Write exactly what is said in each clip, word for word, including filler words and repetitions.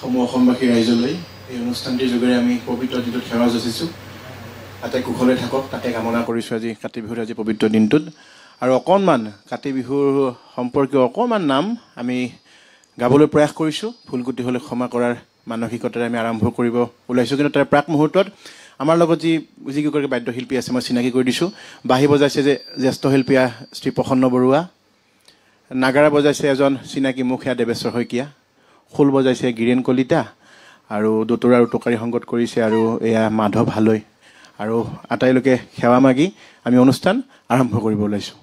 সমূহ অসমবাসী ৰাইজলৈ এই অনুষ্ঠানটিৰ যোগেৰে আমি পবিত্ৰ দিনটোত সেৱা যাচিছোঁ। তাতে কুশলে থাকক তাকে কামনা কৰিছোঁ আজি কাতি বিহুৰ আজি পবিত্ৰ দিনটোত। আৰু অকণমান কাতি বিহুৰ সম্পৰ্কীয় অকণমান নাম আমি গাবলৈ প্ৰয়াস কৰিছোঁ। ভুল ত্ৰুটি হ'লে ক্ষমা কৰাৰ মানসিকতাৰে আমি আৰম্ভ কৰিব ওলাইছোঁ। কিন্তু তাৰ প্ৰাক মুহূৰ্তত আমাৰ লগত যি যিকেইগৰাকী বাদ্যশিল্পী আছে মই চিনাকি কৰি দিছোঁ। বাঁহী বজাইছে যে জ্যেষ্ঠ শিল্পী শ্ৰী প্ৰসন্ন বৰুৱা, নাগাৰা বজাইছে এজন চিনাকি মুখ সেয়া দেৱেশ্বৰ শইকীয়া, খোল বজাইছে গিৰেণ কলিতা, আৰু দোতৰা আৰু টোকাৰী সংগত কৰিছে আৰু এয়া মাধৱ হালৈ। আৰু আটাইলৈকে সেৱা মাগি আমি অনুষ্ঠান আৰম্ভ কৰিব ওলাইছোঁ।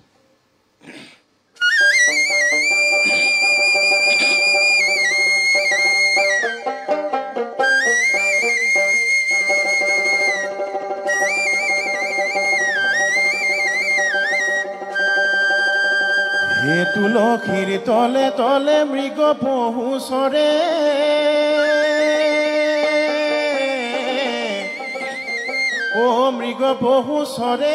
হে তুলসীৰ তলে তলে মৃগ পহু চৰে, ও মৃগ পহু চৰে,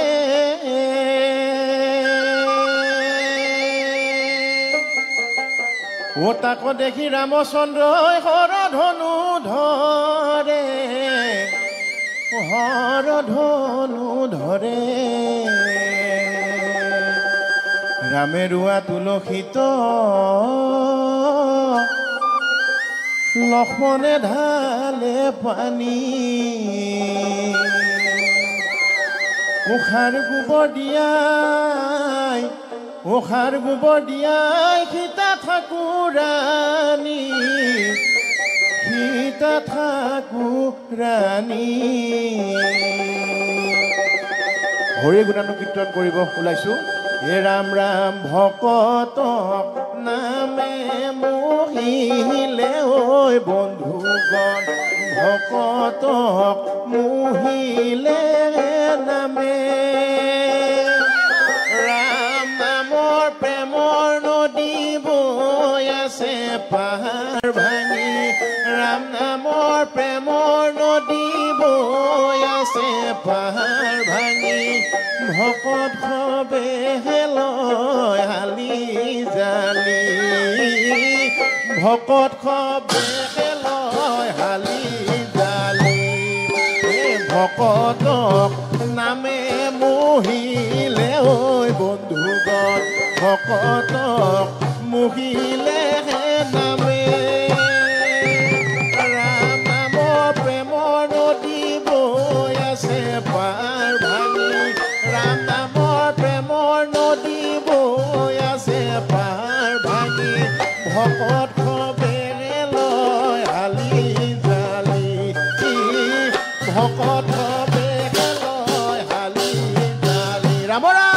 ও তাক দেখি ৰামচন্দ্ৰই হৰ ধনু ধৰে, হৰ ধনু ধৰে। ৰামে ৰোৱা তুলসীত লক্ষ্মণে ঢালে পানী, উষাৰ গোবৰ দিয়াই, উষাৰ গোবৰ দিয়াই সীতা ঠাকুৰানী, সীতা ঠাকুৰানী। হৰি গুণানুকীৰ্তন কৰিব ওলাইছোঁ। হে ৰাম ৰাম ভকতক নামে মোহিলে ঐ বন্ধুগণ, ভকতক মোহিলে নামে। ৰাম নামৰ প্ৰেমৰ নদী বৈ আছে পাহাৰ ভাঙি, ৰাম নামৰ প্ৰেমৰ নদী বৈ আছে পাহাৰ ভাঙি। ভকত সবে লয় হালি জালি, ভকত সবে লয় হালি জালি। ভকতক নামে মোহিলে ঐ বন্ধুগণ, ভকতক মোহিলে নামে। ৰাম নামৰ প্ৰেমৰ নদী বৈ আছে পাৰ ভাঙি, ৰাম নামৰ প্ৰেমৰ নদী বৈ আছে পাৰ ভাঙি। ভকত সবে লয় হালি জালি, ভকত সবে লয় হালি জালি। ৰাম ৰাম।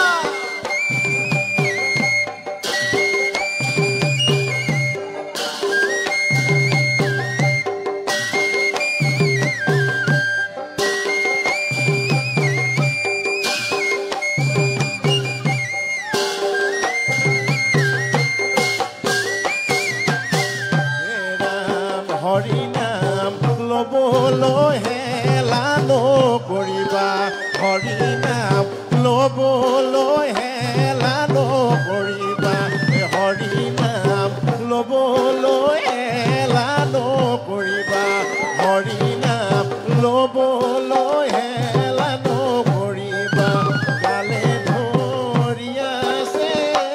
হৰি নাম ল'বলৈ হেলা নকৰিবা, হৰি নাম ল'বলৈ হেলা নকৰিবা, হৰি নাম ল'বলৈ হেলা নকৰিবা, হৰি নাম ল'বলৈ হেলা নকৰিবা। কালে ধৰি আছে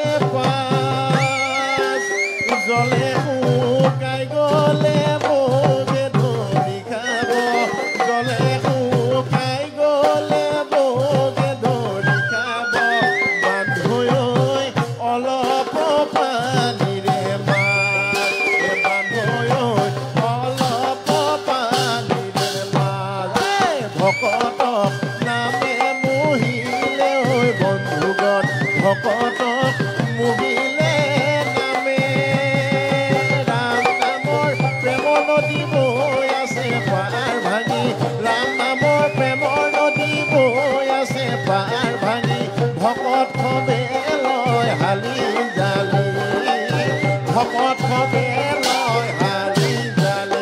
পাছ, জলে শুকাই গ'লে বগে ধৰি খাব, জলে শুকাই গ'লে বগে ধৰি খাব। বান্ধৈ অলপ পানীৰে মাছ, বান্ধৈ অলপ পানীৰে মাছ। ভকতক নামে মোহিলে ঐ বন্ধুগণ, ভকতক মোহিলে নামে। ৰাম নামৰ প্ৰেমৰ নদী বৈ আছে পাৰ ভাঙি, ৰাম নামৰ প্ৰেমৰ নদী বৈ আছে পাৰ ভাঙি। ভকত সবে লয় হালি জালি, ভকত সবে লয় হালি জালি।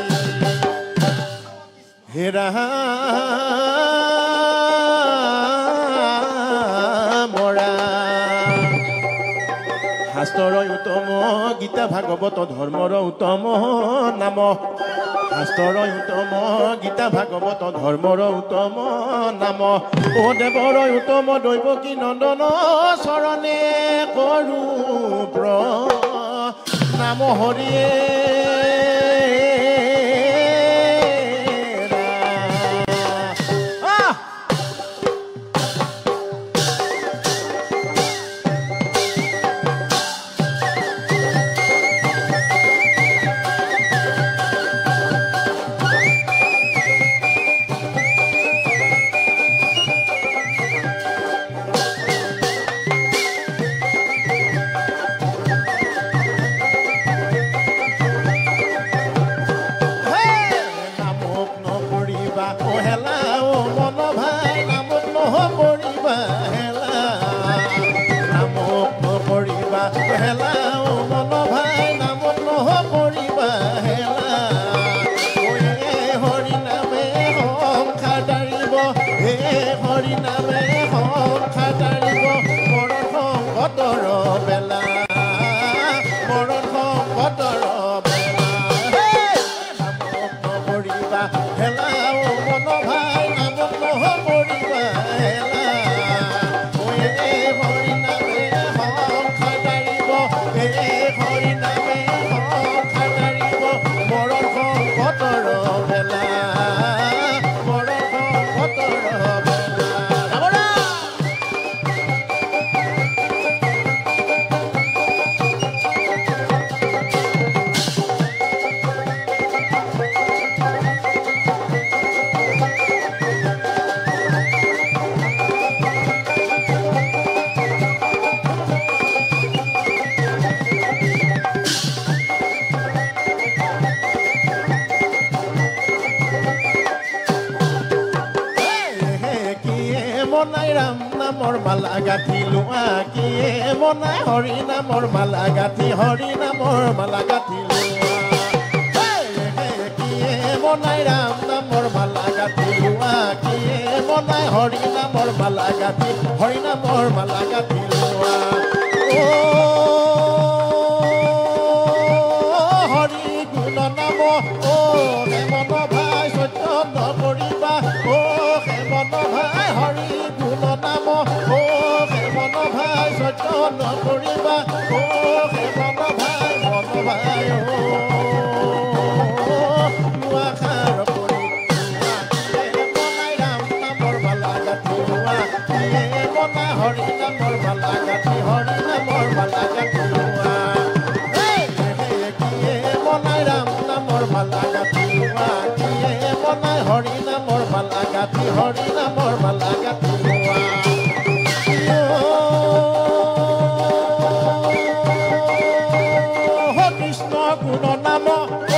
হে ৰাম ৰাম। শাস্ত্ৰৰ উত্তম গীতা ভাগৱত ধৰ্মৰ উত্তম নাম, শাস্ত্ৰৰ উত্তম গীতা ভাগৱত ধৰ্মৰ উত্তম নাম ও দেৱৰ উত্তম দৈৱকী নন্দন চৰণে কৰো প্ৰণাম হৰিয়ে নামৰ মালা গাঁঠি লোৱা কিয়ে মনাই হৰি নামৰ মালা গাঁঠি হৰি নামৰ মালা গাঁঠি লোৱা কিয়ে মনাই ৰাম নামৰ মালা গাঁঠি লোৱা কিয়ে মনাই হৰি নামৰ মালা গাঁঠি হৰি নামৰ মালা গাঁঠি লোৱা হৰি গুণ নাম অ হেমন ভাই সত্য নকৰিবা অ হেমন ভাই হৰি গুণ নাম অ হেমন ভাই সত্য নকৰিবা অ হেমন ভাই মন ভাই অ লোৱাখাৰ কৰি মনাই ৰাম নামৰ মালা গাঁঠি লোৱা কিয়ে মনাই হৰি নামৰ মালা গাঁঠি হৰি নামৰ মালা গাঁঠি লোৱা কিয়ে মনাই ৰাম নামৰ মালা গাঁঠি লোৱা কিয়ে মনাই হৰি নামৰ মালা গাঁঠি হৰি নামৰ মালা গাঁঠি লোৱা কৃষ্ণ গুণ নাম